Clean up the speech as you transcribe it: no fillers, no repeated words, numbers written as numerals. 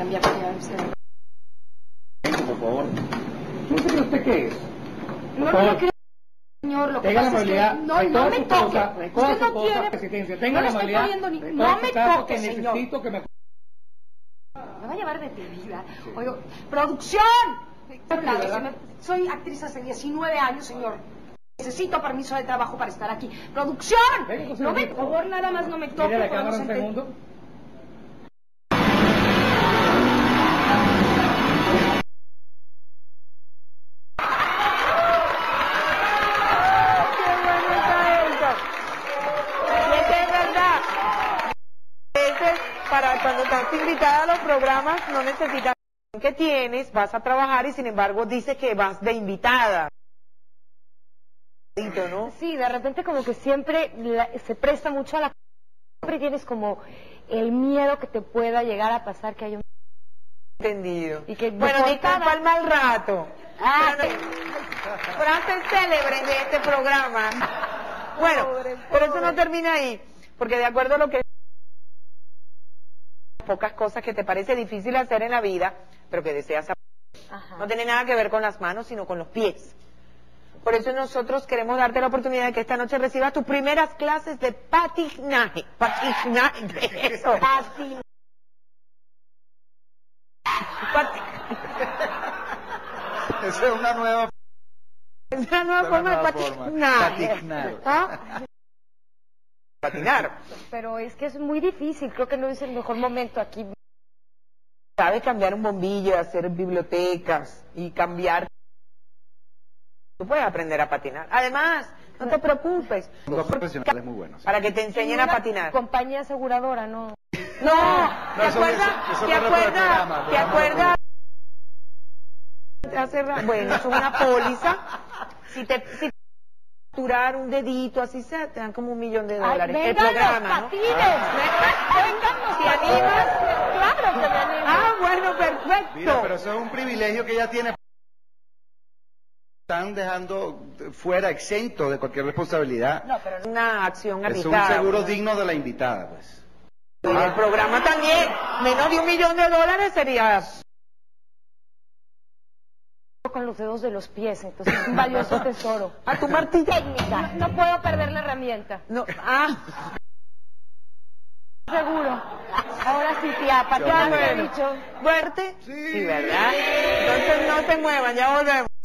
cambiar ya usted. Por favor. ¿No sé usted qué es? No lo creo, señor. Lo que tenga la pasa es que amabilidad, no me toque. Usted no quiere. Resistencia. Tenga la amabilidad. No me toque, señor. señor. Necesito que me... Me va a llevar detenida. Oigo, ¡producción! Soy actriz hace 19 años, señor. Necesito permiso de trabajo para estar aquí. ¡Producción! No me, por favor, nada más no me toque. Mire la cámara un segundo. Para cuando estás invitada a los programas no necesitas que tienes, vas a trabajar y sin embargo dices que vas de invitada. ¿No? Sí, de repente como que siempre se presta mucho a la... Siempre tienes como el miedo que te pueda llegar a pasar que haya un... Entendido. Y que bueno, disculpa el mal rato. Frase célebre de este programa. Bueno, pero eso no termina ahí, porque de acuerdo a lo que... pocas cosas que te parece difícil hacer en la vida, pero que deseas hacer. No tiene nada que ver con las manos, sino con los pies. Por eso nosotros queremos darte la oportunidad de que esta noche recibas tus primeras clases de patinaje. Patinaje, eso. Esa es una nueva... Es una nueva forma de patinar. ¿Ah? Patinar. Pero es que es muy difícil, creo que no es el mejor momento aquí. Sabes cambiar un bombillo, hacer bibliotecas y cambiar. Tú puedes aprender a patinar. Además, no te preocupes. Los profesionales muy buenos. Para que te enseñen a patinar. Compañía aseguradora, ¿no? No, ¿te acuerdas? Bueno, es una póliza. Si te capturar un dedito, así sea, te dan como $1.000.000. Ay, el programa, ¿no? Vengan, ¿te animas? Claro que me animo. Ah, bueno, perfecto. Mira, pero eso es un privilegio que ella tiene. Están dejando fuera, exento de cualquier responsabilidad. No, pero es una acción es arbitral. un seguro digno de la invitada, pues. Y el programa también, menos de $1.000.000 sería... Con los dedos de los pies, entonces es un valioso tesoro. A tu martillo. Técnica, no puedo perder la herramienta. No, Seguro. Ahora sí, tía, ¿para qué me ha dicho? ¿Fuerte? Sí, ¿verdad? Entonces no se muevan, ya volvemos.